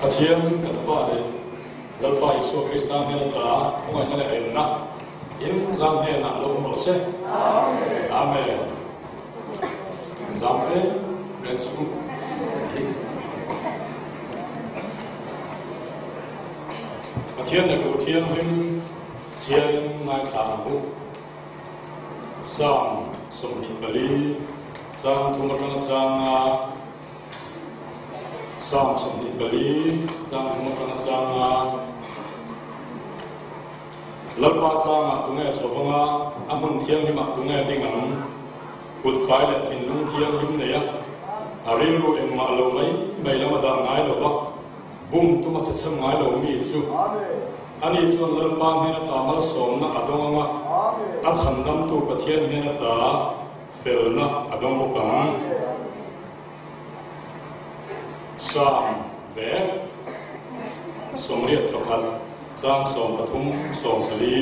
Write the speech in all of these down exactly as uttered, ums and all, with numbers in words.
Pathian katpa de dalpa Isu Krista ne ta khongai na le na in zam ne na lo mo se amen amen zamre resu Pathian ne ko thian him chian nai thang mu sam som ni bali sam thumatang changa Sam som ni bali sam thumatang changa lalpa thanga tunga chawanga amun thiang hima tunga tingang good file thin lung thiang him neya aril ru em ma lo mai mai lama da ngai lo wa bum tuma cha cham ngai lo mi chu ani chuan lalpa hena ta mal som na adonga a chandam tu pathian hena ta felna adong bokang Sam ve somriat lokal sang som pathum som kali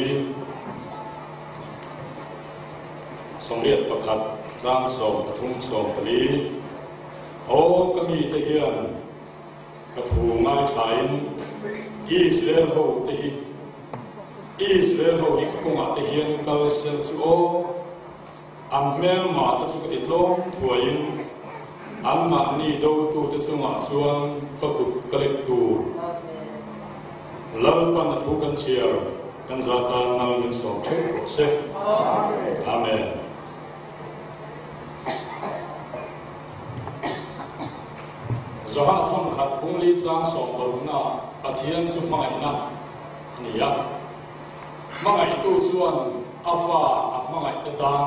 somriat lokal sang som pathum som kali o kami te hian kathu ngai thain Israel ho te hi Israel ho hi kunga te hian kal sel chu o ammel ma ta chu ti tlom thuain Amma ni do tu te chunga chuan ka kut kalek tu lalpa na thu kan chiar kan zata nal min som the se amen zoha thon khat pungli chang som baruna pathian chu mai na ania mangai tu chuan afa mangai te dan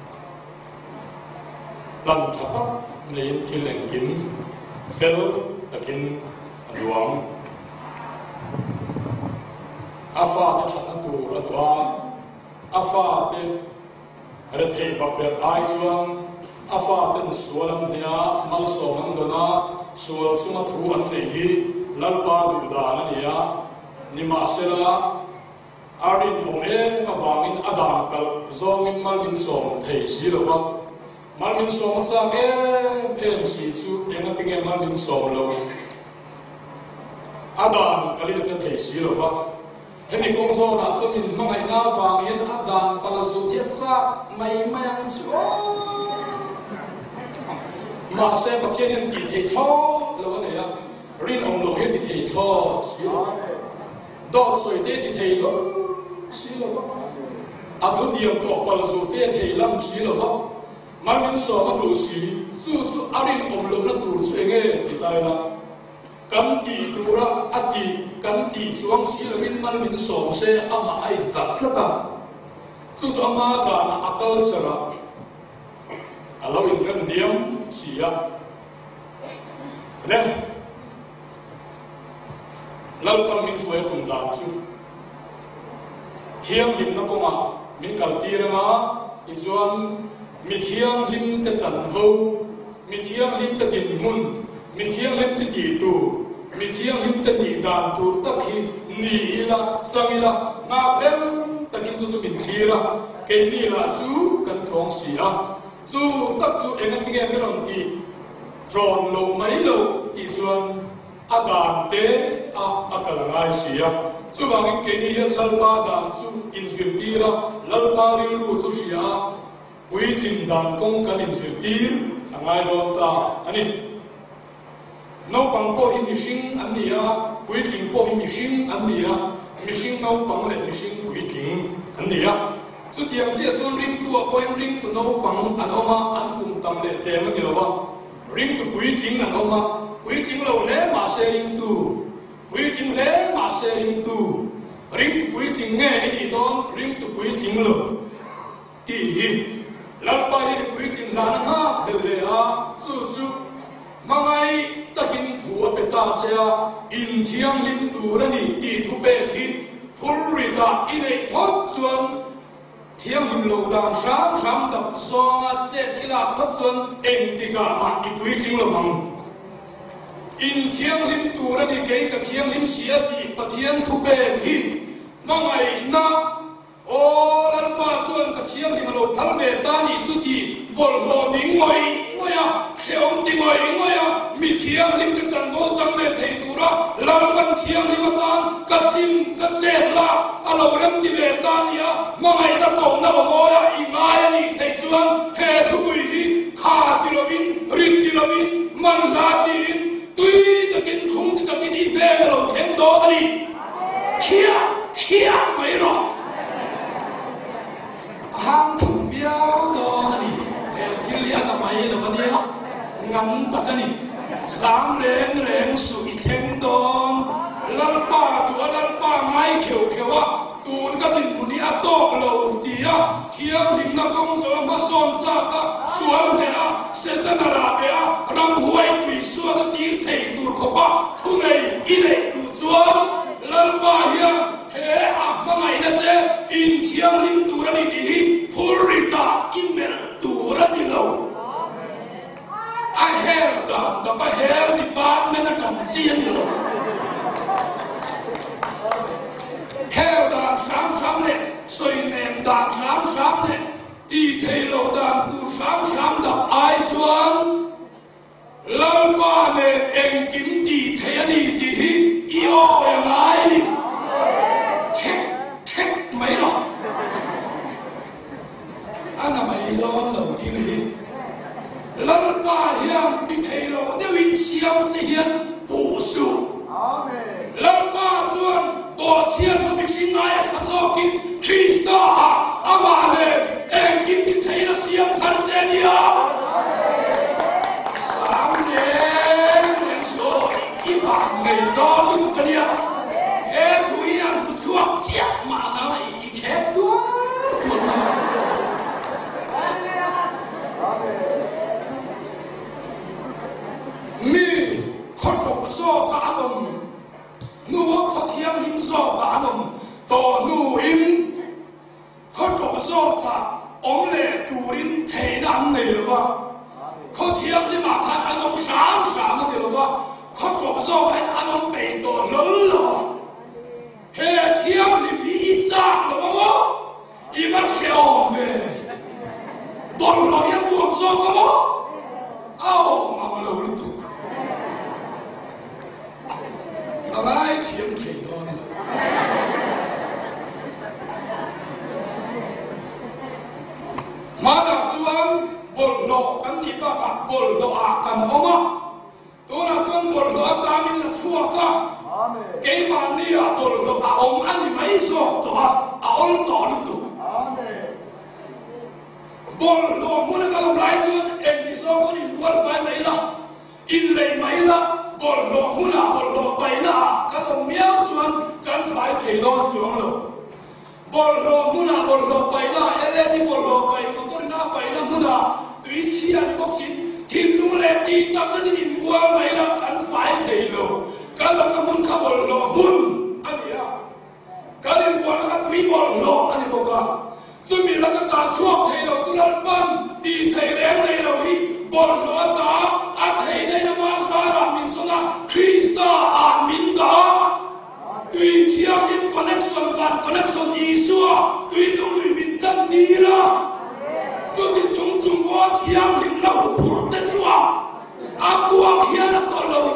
lan thapa Nên thiên lệnh kín fel takin duang afa ta thana tu radwa afa te ara thei babber ai chuan afa ten sualam nia mal somam dona sual chunga thu an nei hi lalpa du dan ania nima sela arin ongeng awangin adam kal zongin malmin som thei si lawa Malmin som sang em em si chu em ating em malmin som lo Adan kali na thei si lo ba hemi kong zo na so min mangai na wang hen adan palazu thiat sa mai mayang chu ma se pathian ti thei tho lo ne ya rin ong lo he ti thei tho si do soi te ti thei lo si lo ba athu diam to palazu te thei lam si lo ba Malmin som atu si su su arin omlom na tur chu enge titaina kam ti tura ati kam ti chuang si lamin malmin som se ama ai ka klata su su ama da na akal chara alo in ram diam sia le lal pal min chuai tum da chu thiam lim na konga min kal ti ranga izuan mi thiang lim te chan ho mi thiang lim te din mun mi thiang lim te ti tu mi thiang lim te ni dan tu tak hi ni ila sangila na lem takin chu chu min khira ke ni la chu kan thong sia chu tak chu enga ti ge ron ti tron lo mai lo ti chuan adan te a akal ngai sia chu wang ke ni yan lalpa dan chu in hirtira lalpa ri lu chu sia Quý tình đàn công cần in sir tir angai don ta ani nau pang po hi mishing ania quý tình po hi mishing ania mishing nau pang le mishing quý tình ania su tiang che son ring tu a point ring tu nau pang an oma an kum tam le the ma ni lawa ring tu quý tình an oma quý tình lo le ma se ring tu quý tình le ma se ring tu ring tu quý tình nge ni don ring tu quý tình lo ti lalpa hi quý tin lan ha le a su su mangai takin thu apeta sea in thiang lim tu rani ti thu pe khi phurita ine phot chuan thiang lim lo dan sam sam dap songa che ila phot chuan eng ti ga ma i quý tin lo mang in thiang lim tu rani ke ka thiang lim sia ti pathian thu pe khi mangai na O lalpa chuan ka thiang lim lo thal ve ta ni chu ti bol lo ning ngoi ngoi ya se om ti moi ngoi ya mi thiang lim ka kan go chang le thei tu ra lal kan thiang lim tan ka sim ka che la alo ram ti ve tan ya ma mai na ko na mo ya i mai ni thei chuan he thu bui hi kha ti lovin rit ti lovin man la tin tui ta kin khung ti ta kin i ve lo theng do ani kia kia mai ro hang thằng viao đó này thì li anh mai là vấn đề ngắn tắc này sáng rèn rèn suy thêm đòn lal pa tua lal pa mai kêu kêu à tuôn cái tin muốn đi ăn tóc lâu tia thiêu hình nó không sợ mà son sa cả sual này à sẽ ta nà ra bè à ram huay tùy sual cái tiếng thầy tuột khó ba thu này ít này tu sual lal pa hiya he à mà mày nó sẽ in thiêu hình tu ra đi đi purita email tu ra đi lâu I held the the health department at Tanzania đi lâu held the sam sam này soi nem đàn sam sam này đi thầy lâu đàn tu sam sam đập ai chuan lal ba này em kiếm đi thầy anh đi đi yêu em ai đi check check mấy rồi anh là mày đó lâu thì li lal ba hiam đi thầy lâu để win xiêm sẽ hiền bổ sung lal ba chuan bộ xiêm nó bị sinh ai sa so kim Krista amale em kim đi thầy nó xiêm thật sẽ đi à sáng đêm đêm số ít vàng ngày đó lúc cái gì thế tụi anh một chuột chết mà nó lại khép tuốt tuốt nào mi khó trộm so cả đồng nuốt khó thiêng hiếm so cả đồng to nu in khó trộm so cả ông lệ tù in thế đàn này là ba khó thiêng thì mà thằng anh ông sáng sáng này là ba khó trộm so hay anh ông bể to lớn lắm he thiêng thì ít ra là ba mô ít bắt xeo về đồn nó hiếm buồn so ba mô ao mà lâu liên tục là mai thiêng thầy đó mà đã xuân bồn lộ cắn đi ba cả bồn lộ à cắn ông á tôi là xuân bồn lộ ta mình là xua cả cái mà đi à bồn lộ à ông ăn thì mấy số đó à ông tỏ liên tục bồn lộ muốn cái lòng lái xuân em đi số có đi quan phải mấy là in lấy mấy là bồn lộ muốn à bồn lộ bảy là cái lòng méo xuân cần phải thầy đó xuống rồi bồn lộ muốn à bồn lộ bảy là em lên đi bồn lộ bảy một tôi na bảy là muốn à tùy chi anh bóc xin thì lúc lên đi tập ra đi nhìn qua mấy là cần phải thầy lộ cái lòng nó muốn khá bồn lộ muốn anh à cái đến qua là tùy bồn lộ anh bóc à rồi mình là cái ta chuộc thầy lộ tôi là ban đi thầy đen này là hi bồn lộ ta à thầy này là mà sao là mình sống là Krista à mình đó tùy thiêng hiệp connectionกัน connection Isua tùy tụi mình mình chân đi ra rồi thì chúng chúng có thiêng hiệp là hụt hụt tất chúa à qua kia là có lâu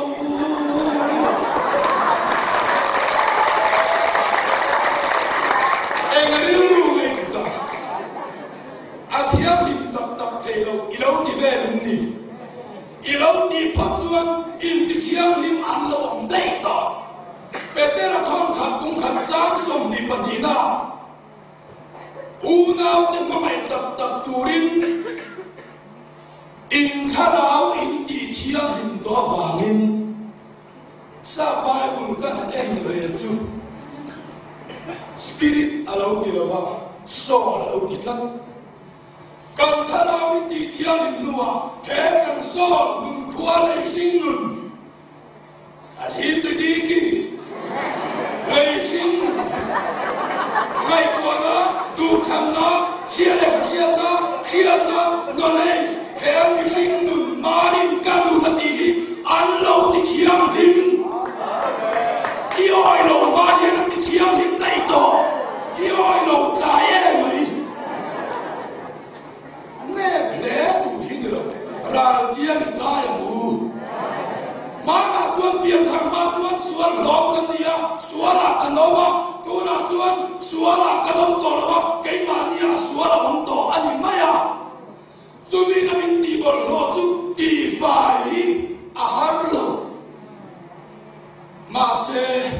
em người yêu luôn người ta à thiêng hiệp tập tập thầy lâu lâu thì về làm gì lâu thì phát xuân in thì thiêng hiệp ăn lâu ông đây đó Petera thong khăn cũng khăn sáng xong đi bật đi na u nào tên mà mày tập tập turin in khá ráo in đi thiêng hình đó vàng in sa Bible ka hạt em về chú spirit alo đi là vào soul alo đi khăn cần khá ráo in đi thiêng hình nua hệ cần soul nun khóa lấy sinh nun à xin đi đi kì ngày sinh ngày qua đó du thằng đó chia lại chia đó chia đó nó lấy hẹn sinh nụn marin canu là đi ăn lâu thì chiang him đi oi lâu mà hiện thì chiang him đây đó đi oi lâu cái em ấy nè nè tu thiên rồi ra chuan biang thang ma chuan sual lom kan nia suala kanoma tuna chuan suala kanom to lawa keima nia suala om to ani maya sumi na min ti bol lo chu ti fai a harlo ma se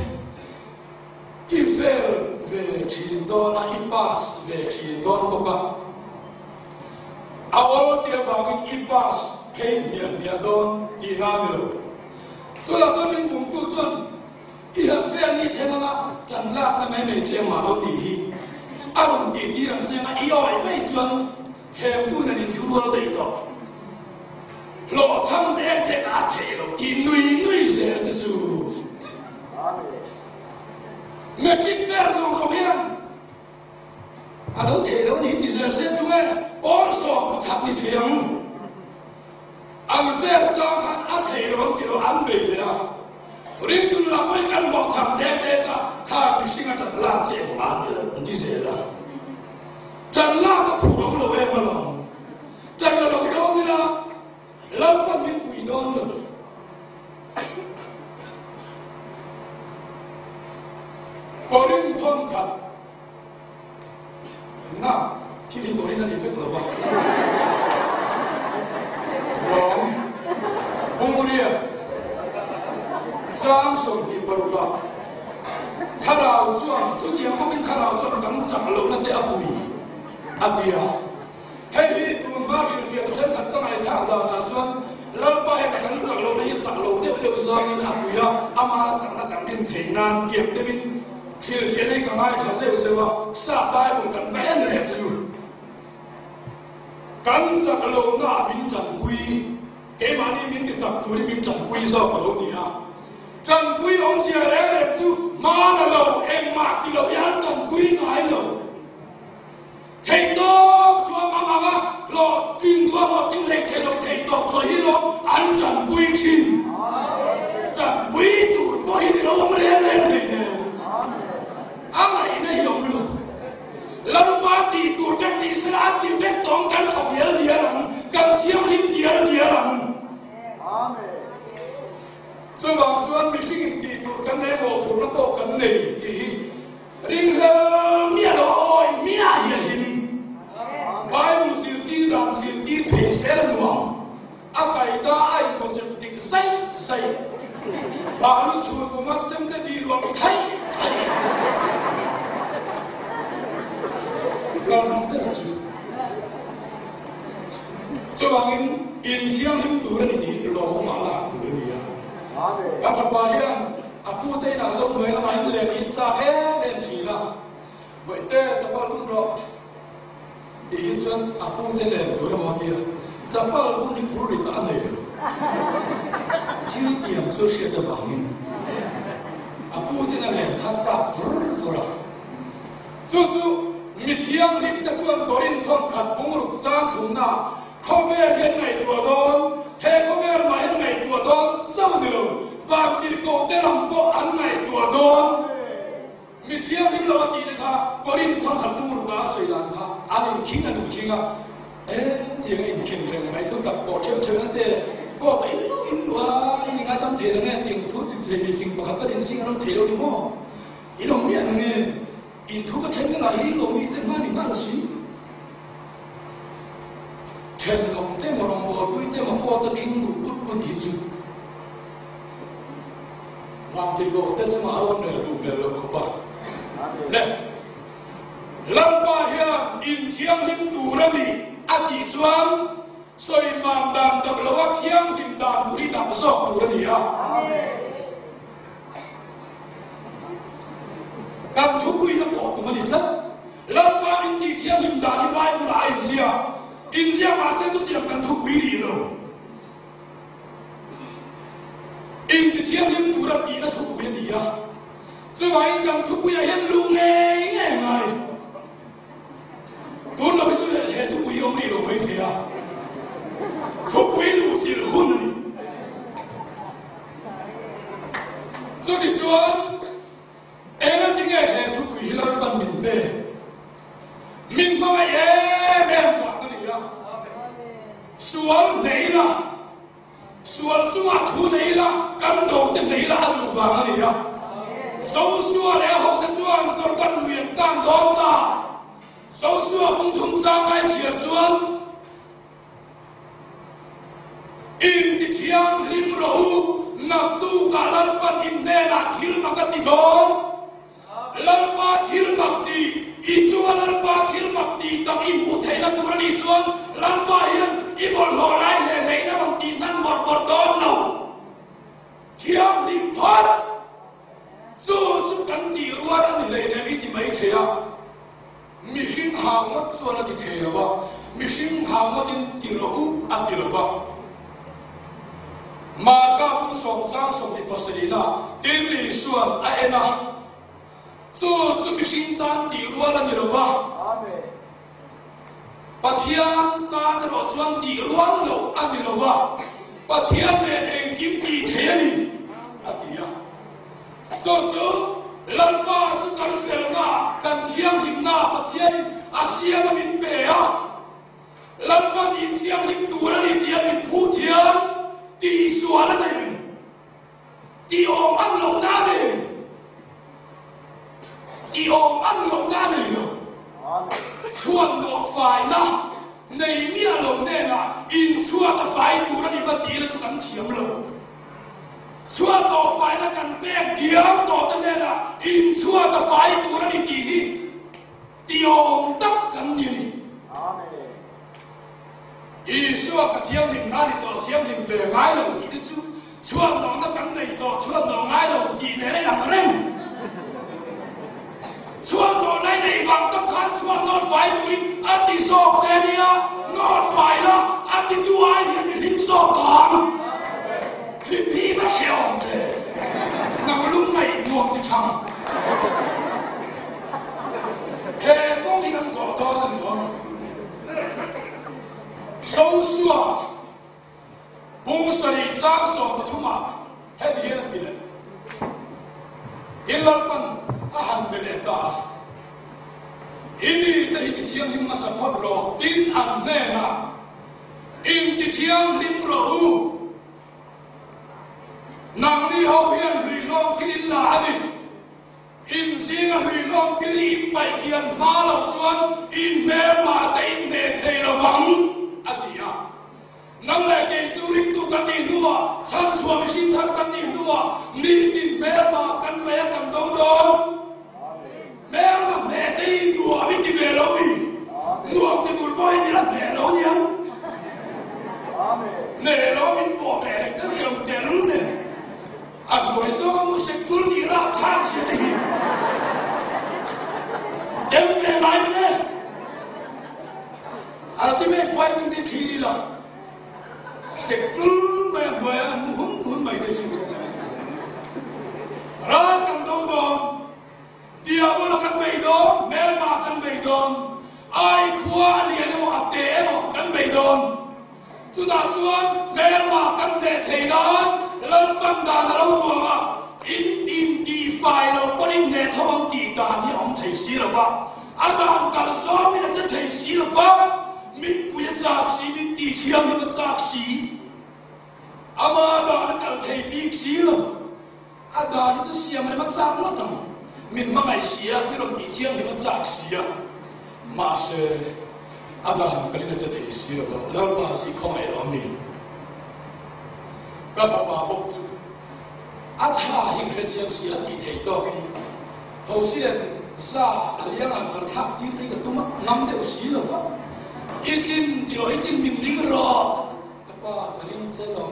ifel ve chin dona ipas ve chin don boka awol dia bangin ipas kein nia nia don ti na lo so la chuan min tum tu chuan i han fel ni thena na tan lak na mai mai che ma do ni hi aron ti ti ran se na i oi mai chuan thêm tu na din thu ro dei to lo cham de de a the lo ti nui nui se de su me kit fer zo zo hian a lo the lo ni ti se se tu e or so ba khap ni thiam an fer zo kan a the lo ti lo an be le a ri tu la pai kan lo cham de de ta kha bi singa ta la che ho an le ti se la tan la ka phu ro lo e ma lo tan la lo do ni la la pa min pu do lo Korin thon khat na thi din dorin na ni fe lo ba rom bumuria sang som ti paruka tharau chuan chu tiang ko bin tharau chuan kan sam lo na te apui adia hei hi tun ba ri fi ka chen khat ka mai thang da na chuan lal pa he kan sang lo ni sang lo de de zang in apuya ama chang na kan rin theina tiang de bin thil fian ei ka ngai tha se se wa sa bai bum kan va en le chu kan sang lo na bin chan pui ke ma ni min ti chap tu ri min chan pui so ko lo ni a chan pui ong sia re re chu ma la lo em ma ki lo yan chan pui ngai lo thei to chua ma ma ma lo tin to lo tin le thei lo thei to so hi lo an chan pui chin chan pui tu bo hi lo om re re ne ne amai na yom lo lam pa ti tur kan ni sa ti ve tong kan chok yel dia ram kan chiang lim dia dia ram amen so wang suan mi sing ti tur kan ne bo phun na bo kan nei ti ring ha mia lo oi mia hi hin bai mu zir ti dam zir ti phe se la nuam a kai da ai ko sem tik sai sai ba lu chu ko mak sem ka di luam thai thai ka nam ta su so wangin in chiang him tu ra ni lo ma la tu ra ni ya amen ka tha pa hian apu te na zo noi la mai le ni sa e den thi la bai te sa pa lum ro ti hi chuan apu te le tu ra mo ti sa pa bu ni pu ri ta nei lo thil tiam chu sia ta wangin apu te na le khat sa fur fura chu chu mi thiang lim ta chuan korin thon khat bungruk chang thum na khover hian ngai tua don he khover ma hian ngai tua don chau ni lo vam tir ko te ram ko an ngai tua don mi thiang lim lo ti kha korin thon khat bungruk da sei dan kha anin king an king a e ti ngai kin reng mai thu tak bo chem chem na te ko ta in lu in wa in ga tam the nge ting thu the ni sing ba ka din sing ram the lo ni mo ino mi an nge in thu ka chen la hi lo mi te ma ni na si chen long te mo rong bo lui te mo ko ta king bu bu bu di chu wa ti go te cha ma aron ne lu me lo ko pa le lam pa hia in chiang lim tu ra ni a ti chuan soi mam dam da lo wa chiang lim dam tu ri dam so tu ra ni a kan thu pui na ko tu ma ni tha lam pa in ti chiang lim da ni bai mu la in sia in sia ma se tu tiam kan thu pui ri lo in ti chiang lim tu ra ti na thu pui ni ya so wa in kan thu pui ya hen lu nge nge ngai tu na wi su he thu pui ong ri lo mai the ya thu pui lu si lu hun ni so di chuan ena tinga he thu pui la ban min be min ma wa e be ma ka ni ya sual nei la sual chunga thu nei la kan do tên này là adu vàng này à sâu xua lẽ hậu cái xuân xuân căn nguyện tam đón ta sâu xua cũng thùng giang ai chia xuân in cái thiang lim râu nạp tu cả lần bắt in đê là thiếu mà cái gì đó lần ba thiếu mặc đi ít xuân lần ba thiếu mặc đi tập im hụt thấy là tu ra đi xuân lần ba hiền ít bọn họ lại lệ lệ nó bằng tin thân bọt bọt đón lâu thiang lim phát dù dù cần đi ruột anh lệ này ít thì mấy thế à mi sinh hàng mất xuân là thì thế là ba mi sinh hàng mất tin tỷ lệ u ăn tỷ lệ ba mà các cũng sống sang sống thì bớt đi na tin đi xuân ai na dù dù mi sinh tan tỷ ruột là như ba bắt hiền tan rồi xuân tỷ ruột lâu ăn tỷ lệ ba bắt hiền này em kiếm tỷ thế này ăn tỷ à so so lần ba su kan fel na kan thiang lim na pathian asia ma min pe a lần ba in thiang lim tu ra ni tiang in phu thiang ti suala na ti om an lo na de ti om an lo na de lo chuan no fai na nei mia lo ne na in chua ta fai tu ra ni ba ti la chu kan thiam lo chúa tổ phải là cần bẹt tiếng tổ tên này là in chúa ta phải tu ra đi tí tiêu tấp cần gì in chúa cái thiêu niệm na đi tổ thiêu niệm về ngái rồi thì cái chú chúa tổ nó cần này tổ chúa tổ ngái rồi thì để đây làm cái chúa tổ này này vàng tấp khăn chúa nó phải tu đi ăn đi sọp thế đi á nó phải là ăn đi tu ai thì lim sọp còn lim đi và xèo về nằm lúc này nuông thì chăng hệ công thì cần rõ to hơn nữa sâu xua bung sari giang sọ mà thu mà hết đi hết đi lên in lần bằng à hàng bên ta in đi đây cái chiang him mà sản phẩm rồi tin ăn nè na in cái chiang him rồi nàng đi hậu hiền hủy long khi đi là đi in riêng hủy long khi đi bảy kiền ma lộc xuân in mê mà tay để thề là vắng anh đi à nàng lại cái chú rinh tu cần đi nữa san xuân sinh thân cần đi nữa đi tin mê mà cần mê cần đâu đó mê mà mẹ tay nữa biết đi về đâu đi nữa thì tụi tôi đi làm mẹ đâu nhá mẹ đó mình bỏ mẹ tới rừng để lúng này anh nói sao mà sẽ tuôn đi ra than gì đi đem về lại đi đấy ultimate fighting đi khi đi là sẽ tuôn về về muốn muốn mày để xuống ra cần đâu đó diabo là cần bày đó mẹ mà cần bày đó ai qua liền một tế một cần bày đó chúng ta xuống mẹ mà cần thể thể đó lần ban đàn lâu tuổi mà in in đi phải lâu có đến ngày thong đi đàn thì ông thầy sĩ là vậy à đàn cả gió mình là thầy sĩ là vậy mình bây giờ sĩ mình đi chiang thì mình giặc sĩ à mà đàn cả thầy biết sĩ rồi à đàn thì sĩ mà mình giặc mất rồi mình mà ngày sĩ à mình làm đi chiang thì mình giặc sĩ à mà sẽ à đàn cả nên là thầy sĩ là vậy lâu ba sĩ không ai làm mình các bạn bảo bốc chú, à thà những cái chuyện gì à đi thấy đó khi, đầu tiên sa anh em ăn phải khác đi thấy cái tụi nó nắm theo xí là phải, ít kim thì rồi ít kim mình đi rồi, các bạn cái này sẽ làm,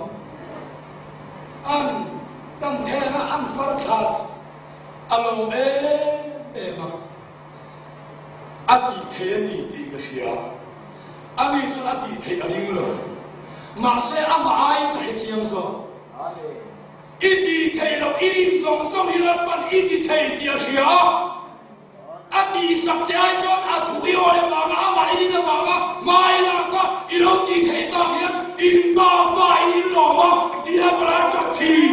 ăn, cần thế là ăn phải khác, alo em em mà, à đi thấy này đi cái gì à, anh ấy cho à đi thấy anh ấy rồi. mà sẽ ăn ai cái chuyện gì? ít đi thấy đâu ít đi sống sống đi lên ban ít đi thấy điều gì à? anh đi sắp sẽ ai cho anh thú yêu em mà mà mà ít đi là mà mà mai là có ít lâu đi thấy tao hiện ít ba phải ít lò mà đi làm ra tập chi?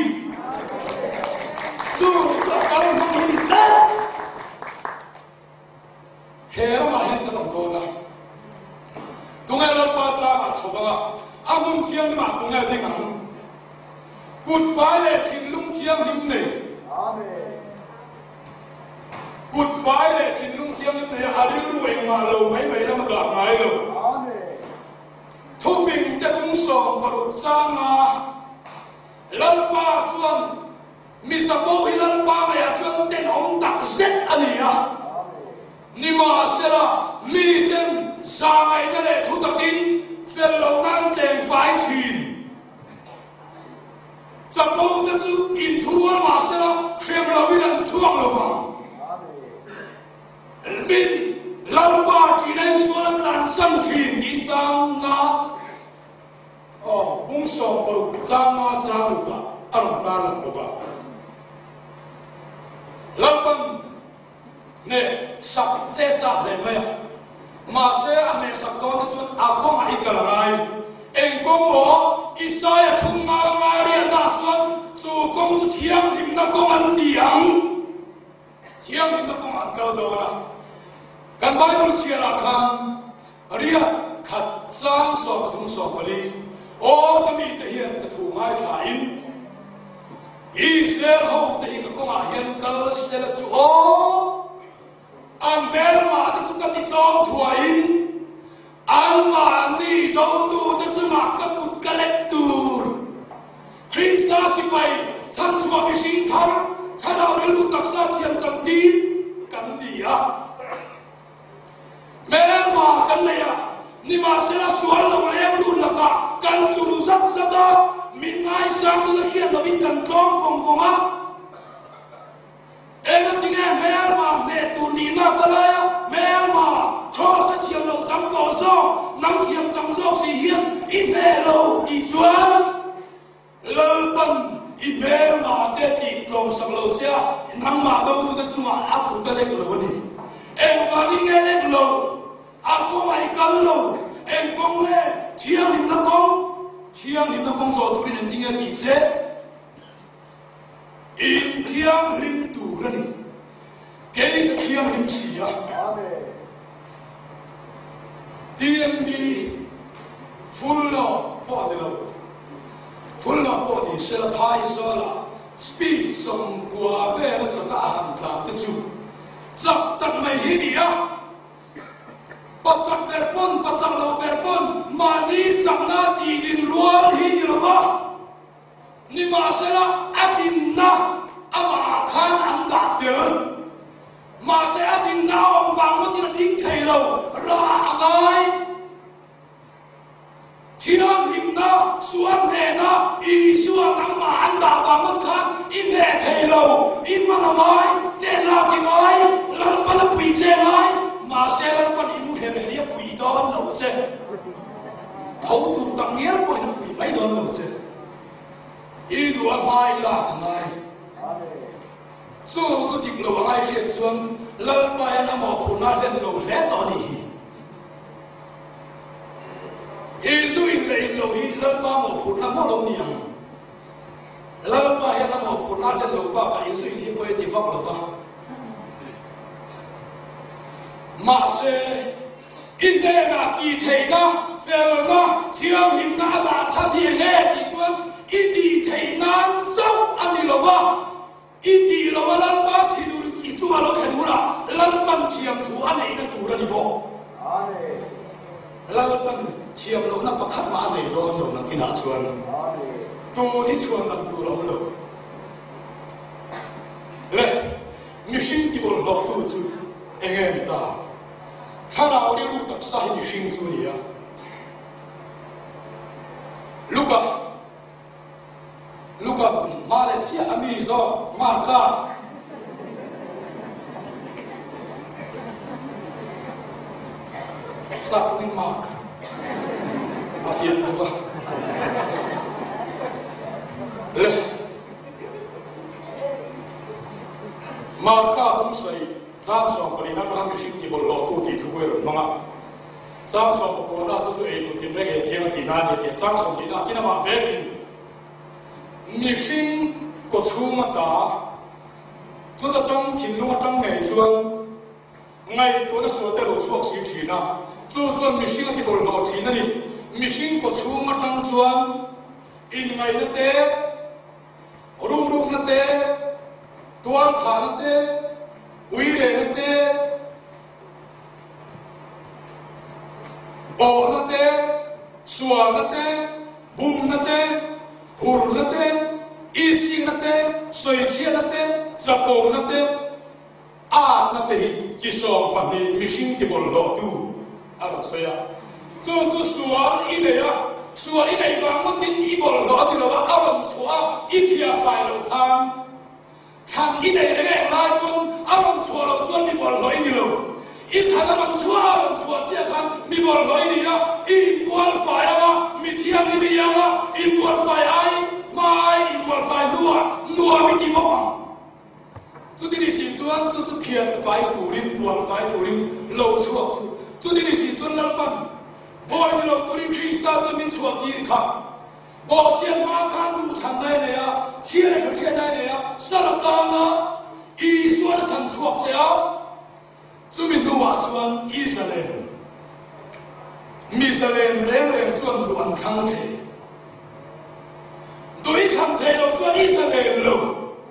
Su su kalau mau ini kan? Hera mah hera tak boleh. Tungai lepas lah, coba. Amun tiang ma tungai dengan good file kin lung tiang thiêng này à đi lui mà lâu mấy mấy năm đã ngay rồi thu bình te bung song baru chang à lần ba chuan mi chăm bố hi lần ba mày à chuan tên ông đặc set anh à ni mà sẽ là mi tên sa ngày này để thu tập in phiền lâu nan tên phải chín chăm bố cái chú in thu mà sẽ là xem là vì lần chuang lâu vàng min lần ba chỉ nên số là tan sân chín đi chang à oh bung song baru chang à chang lupa arong ta lần lupa lần nè sắp chế sắp lên mày mà sẽ anh nè sắp con cái chuyện à con ai cả là ai em con bố Isaiah thung ngà ngà riêng ta xuân dù con chú thiêng hiểm nó con ăn tiếng thiêng hiểm nó con ăn câu đó là căn bài con chia là khang riêng khát sang sọ thung sọ bali ô tâm ý thể hiện cái thủ mai thả in Israel hậu thể hiện cái con à hiện cái sẽ là chú ô anh bé mà ta chúng ta đi long thuain anh mà đi đâu tu ta chúng ta cấp bút cái lệ tur Christa si vậy chân chúa bị sinh thar thar nào để lu tác sa thiên chân đi cần gì à mẹ mà cần này à ni mà sẽ là sual lâu em luôn là cả cần tu rất rất đó mình ngay sang tu hiện là mình cần con phòng phòng á em đã tiếng em mẹ mà mẹ tu ní na cái này mẹ mà cho sẽ chiếm lâu trắng tỏ rõ nắng chiếm trắng rõ thì hiền ít mẹ lâu ít chuan lâu bần ít mẹ mà tê tị lòng sặc lâu xe nắng mà đâu tu cái chung à áp cụ tê lệch lâu đi em vào đi nghe lệch lâu áp có mày cắn lâu em con nghe thiêng hình nó con thiêng hình nó con rồi tu đi nên tiếng nghe tị xe in thiêng hình tu ra đi cái cái thiêng hình gì à tiêm đi full lo bỏ đi đâu full lo bỏ đi sẽ là phai rồi là speed song qua về là cho ta hàng làm cái chú dập tận mày hi đi à bắt sang berpon bắt sang lâu berpon mà đi sang na đi din luôn hi đi rồi nhưng mà sẽ là adin na ama khan am đã tiền mà sẽ tin nào ông vàng mất đi là tin thầy lâu ra ngay thiêng hiểm na xuân thế na y xuân ăn mà ăn đã vàng mất khan in hệ thầy lâu in mà làm ai trên là cái ngay lần bắt là bùi trên ngay mà sẽ lần bắt in mu hệ hệ bùi đó lâu trên thấu tụ tặng nghĩa bùi nó bùi mấy đó lâu trên y đùa mai là ngay số số thịt lẩu ai hiện xuống lợn bay nó mỏ phun na lên lẩu lẽ to đi, Isu in lẩu lẩu hi lợn ba mỏ phun na mỏ lẩu niệm, lợn bay nó mỏ phun na lên lẩu ba phải Isu in hi mới đi vấp lẩu ba, mà se in đây là kỳ thể na, phèo na, thiêng hiểm na đã sát thiêng nghe đi xuống, in đi thể na dốc ăn đi lẩu ba. Ini lo walan ba tidur itu malo kedura lan pan tiam tu ane ina tura ni bo ane lan pan tiam lo na pakhat ma ane do lo na kina chuan ane tu ni chuan na tu lo lo le machine ti bol lo tu chu engem ta thara ori lu tak sa hi machine chu ni ya luka Luka Malaysia amizo marka satu ni mark afiat luka le marka um sai sang song pali na pa mi sing ti bol lo tu ti thu ko ro manga sang song ko na tu chu e tu tin re ge thiang ti na ni ti sang song ti na kina ma ve mi sinh có chú mà ta cho ta trong chín lúc trong ngày chuông ngày tôi đã sửa tới lỗ chuộc xí chỉ na cho cho mi sinh cái bộ lỗ chỉ na đi mi sinh có chú mà trong chuông in ngày nó té ru ru nó té tuan thả nó té uy rề nó té xua nát té bùm nát té hùr nát té ít xi nát té soi chia nát té dập bồ nát té à nát té chỉ so bản đi mình sinh thì bol lọ tu à là soi à so so xua ít đấy à xua ít đấy mà mất tin ít bol lọ thì là à làm xua ít kia phải là tham tham ít đấy đấy lại quân à làm xua là chuyên bị bol lọ ít rồi ít thằng làm xua làm xua chỉ thằng bị bol lọ ít à ít bol phải à mi thiang đi mi yang à ít bol phải ai mai ít bol phải nua nua mi đi bông chú đi đi xin xuân chú chú kiệt phải tủ rin bol phải tủ rin lâu chuộc chú đi đi xin xuân lăn bắn bồi đi lâu tủ rin Krista cho mình chuộc đi khá bỏ xiên ma khan đủ thằng này này à xiên này xiên này này à sao là tam à ý xuân chẳng chuộc sẽ chú mình đủ à xuân Israel Israel rèn rèn xuân đủ ăn khang thế đối khang thế lâu xuân Israel lâu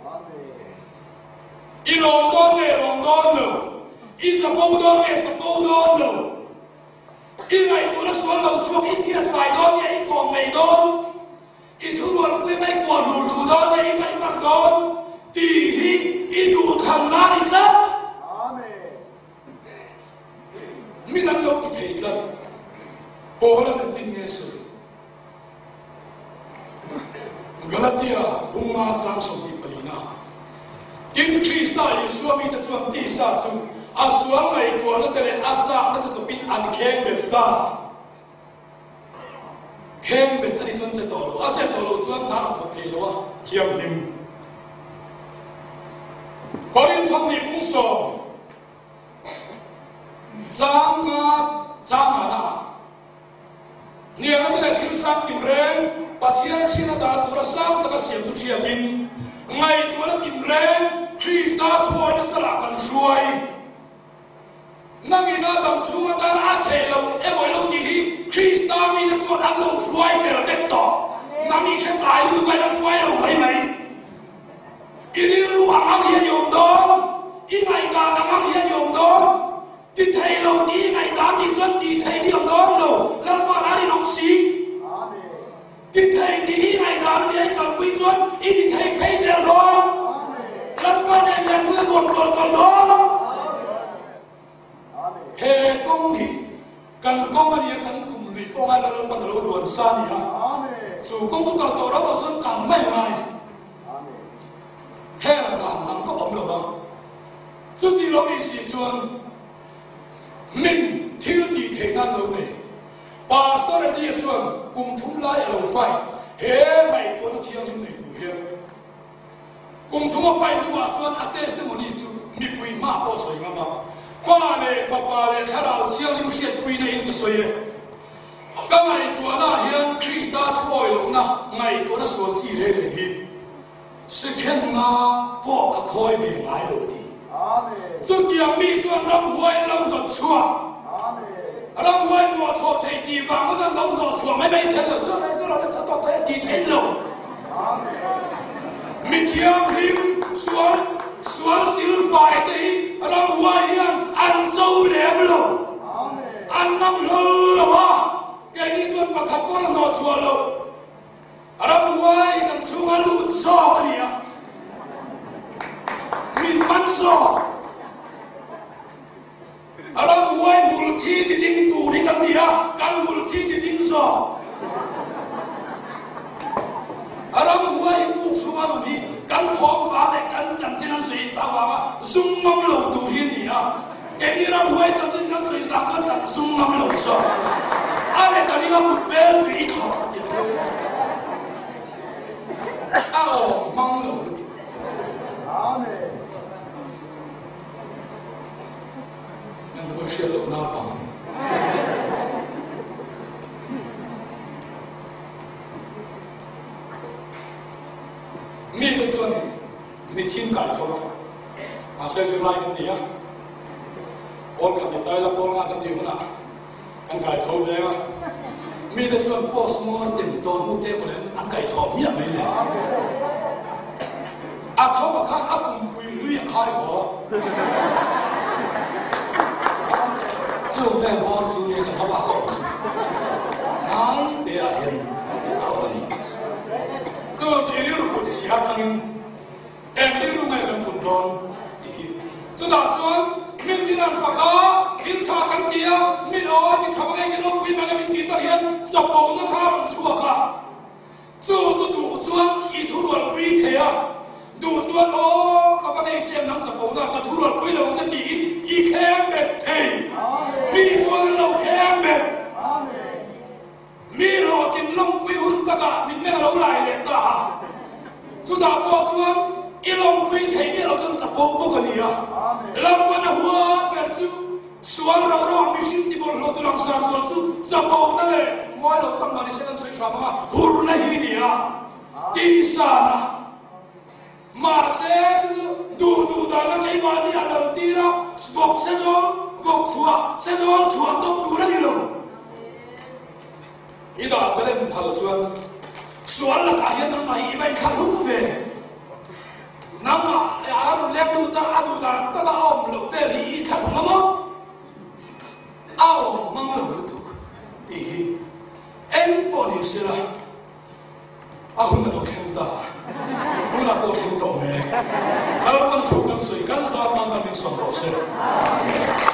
i lòng đón về lòng đón lâu i tập bầu đón về tập bầu đón lâu i ngày tôi đã xuống đầu xuống i thiệt phải đón về i còn ngày đón i thu đuổi quên ngày còn lù lù đón về i ngày mặc đón tỷ gì i đủ thằng na đi lắm mình làm lâu thì thấy lắm bố là mình tin nghe sự Galatia bung ma sang sông đi Palina Kinh Krista Yeshua mi ta chuan ti sa chu a suang ngai to na tele a cha na chu pin an khem bet ta khem bet ani thon che to lo a che to lo chuan na thot thei lo thiam lim Korin thong ni bung so chang ma chang na nia na tele thil sang kim reng pathian sina da tu ra sang ta ka siam tu chia bin ngày tôi đã tìm ra Krista thôi nó sẽ là cần suy năng nó tầm xuống ta đã thể lâu em hỏi lâu gì Krista mi nó cho ăn lâu suy về là đẹp tỏ năng mi sẽ tài nó quay là suy lâu mấy mấy ý đi lu ăn ăn hiện dùng đó ý ngày ta đang ăn hiện dùng đó đi thầy lâu đi ngày ta đi dân đi thầy đi dùng đó lâu lần qua đã đi nóng xí đi thầy đi ngày ta đi anh cần quý chuan ý đi thầy thấy rèn đó lần qua này rèn nó còn còn còn đó hệ công thì cần công anh ấy cần cùng lụy công ai là lần bắt đầu đuổi xa đi ha dù công chúng ta tổ đó bao giờ càng mấy ngày hệ là càng tăng có ổn được không suốt đi nó bị xì chuan mình thiếu đi thể năng lâu này pastor ở đây chuan cùng thúng lại ở đầu phải hệ mày tôi nó thiêng hình này đủ hiền cùng thúng phải tôi bảo chuan testimony chu mi bùi ma bao soi ngắm mà ba này phật ba này khai đạo thiêng hình siết bùi này cái soi cái ngày tôi na hiền Krista thôi luôn na ngày tôi nó xuống chỉ để để hiền sự khen nga bỏ cả khói về ngài đầu đi sự tiệm mi chuan làm huay làm đột chua làm huay đột chua thầy đi vàng nó đang làm đột chua mấy mấy thế rồi cho nên cái đó là tao thấy đi thấy lâu mi thiam him xuống xuống siêu phải đi làm huay hiền ăn sâu lém lâu ăn năm lâu là ba cái đi chuan mà khắp con là đột chua lâu làm huay cần xuống ăn lụt so cái gì à min bắn so làm huay mul thi thì đinh tù đi cần gì à cần mul thi thì đinh so làm huay buộc xuống ăn thì cần thong vào để cần chẳng trên ăn suy tao vào zoom mong lâu tù thiên gì à cái đi làm huay chẳng trên ăn suy sao vẫn cần zoom mong lâu so ai lại cần đi vào một bên tùy thọ tiền đâu à ồ mong lâu Amen. And the worship of now family. Me the one, me thiên cải thôi. Mà sẽ giữ lại cái gì á? All khăn đi tay là all ngã khăn gì nữa? Khăn cải thôi vậy á? Me the one postmortem tôn hút thế một lần ăn cải thôi miệng mấy lần. À thâu mà khăn áp cùng quỳ lưỡi khai bỏ. Chứ không phải bỏ chú này chẳng có bà khổ chú. Nắng te a hian a ni so eri lu ko si ha kangin em eri lu ngai kan don so da chuan min min an faka kin tha kan tia min o ni thama ngai ki ro pui ma min tin ta hian sapo na kha ram chua kha chu chu du chuan i thu rual pui the a du chuan o ka ka nei chem nang sapo na ka thu rual pui lo ka ti i khem bet thei mi chuan lo khem bet mi lo tin long pui hun ta ka min me lo lai le ta chu da po chuan i long pui thei ni lo chun sapo bo ka ni a lo pa na hua per chu sual ro ro mi sin ti bol lo tu lang sa ro chu sapo na le moi lo tang ma ni se kan soi sha ma hur na hi ni a ti sa na ma se du du da na kai ma ni a lam ti ra vok se zon vok chua se zon chua tom du na ni lo i da se le phal chuan sual la ka hian nang mai i bai kha hu ve nang ma ya ru le du ta adu da ta ka om lo ve hi i kha hu ma ao mang lo tu i en poni sila aku na do kem ta tu na ko kem to me al pan thu kan soi kan kha ta na min so ro se